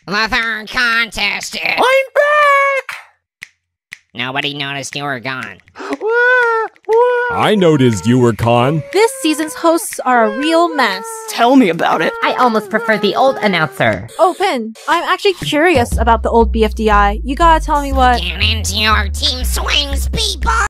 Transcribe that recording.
The third contestant. I'm back! Nobody noticed you were gone. I noticed you were Khan. This season's hosts are a real mess. Tell me about it. I almost prefer the old announcer. Oh, Pin, I'm actually curious about the old BFDI. You gotta tell me what— Get into your team swings, people!